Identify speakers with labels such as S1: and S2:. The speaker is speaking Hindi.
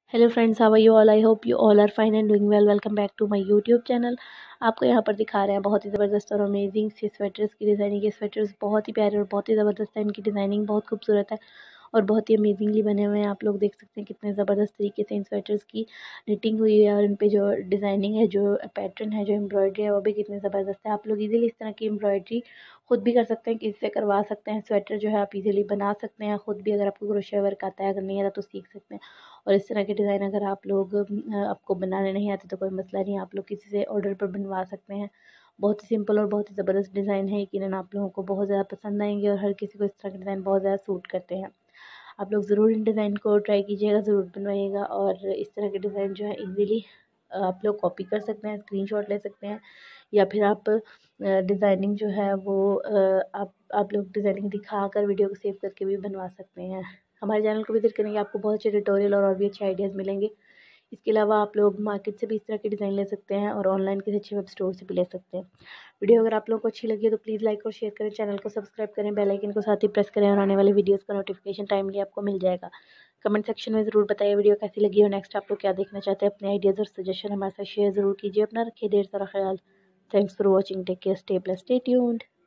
S1: Hello friends, how are you all? I hope you all are fine and doing well. Welcome back to my YouTube channel. आपको यहाँ पर दिखा रहे हैं बहुत ही ज़बरदस्त और अमेजिंग सी स्वेटर्स की डिज़ाइनिंग। ये स्वेटर्स बहुत ही प्यारे और बहुत ही ज़बरदस्त है। इनकी डिज़ाइनिंग बहुत खूबसूरत है और बहुत ही अमेजिंगली बने हुए हैं। आप लोग देख सकते हैं कितने ज़बरदस्त तरीके से इन स्वेटर्स की निटिंग हुई है और इन पे जो डिज़ाइनिंग है, जो पैटर्न है, जो एम्ब्रॉयडरी है, वो भी कितने ज़बरदस्त है। आप लोग इजीली इस तरह की एम्ब्रॉयडरी खुद भी कर सकते हैं, किसी से करवा सकते हैं। स्वेटर जो है आप इजीली बना सकते हैं खुद भी। अगर आपको क्रोशिया वर्क आता है, अगर नहीं आता तो सीख सकते हैं। और इस तरह के डिज़ाइन अगर आप लोग आपको बनाने नहीं आते तो कोई मसला नहीं, आप लोग किसी से ऑर्डर पर बनवा सकते हैं। बहुत ही सिंपल और बहुत ही ज़बरदस्त डिज़ाइन है। यकीनन आप लोगों को बहुत ज़्यादा पसंद आएंगे और हर किसी को इस तरह के डिज़ाइन बहुत ज़्यादा सूट करते हैं। आप लोग ज़रूर इन डिज़ाइन को ट्राई कीजिएगा, ज़रूर बनवाइएगा। और इस तरह के डिज़ाइन जो है इजीली आप लोग कॉपी कर सकते हैं, स्क्रीनशॉट ले सकते हैं, या फिर आप डिज़ाइनिंग जो है वो आप लोग डिज़ाइनिंग दिखा कर वीडियो को सेव करके भी बनवा सकते हैं। हमारे चैनल को विजिट करेंगे, आपको बहुत अच्छे ट्यूटोरियल और भी अच्छे आइडियाज़ मिलेंगे। इसके अलावा आप लोग मार्केट से भी इस तरह के डिज़ाइन ले सकते हैं और ऑनलाइन किसी अच्छे वेब स्टोर से भी ले सकते हैं। वीडियो अगर आप लोगों को अच्छी लगी है तो प्लीज़ लाइक और शेयर करें, चैनल को सब्सक्राइब करें, बेल आइकन को साथ ही प्रेस करें और आने वाले वीडियोज़ का नोटिफिकेशन टाइमली आपको मिल जाएगा। कमेंट सेक्शन में ज़रूर बताइए वीडियो कैसी लगी और नेक्स्ट आप लोग क्या देखना चाहते हैं। अपने आइडियाज़ और सजेशन हमारे साथ शेयर ज़रूर कीजिए। अपना रखिए ढेर सारा ख्याल। Thanks for watching. Take care, stay blessed, stay tuned.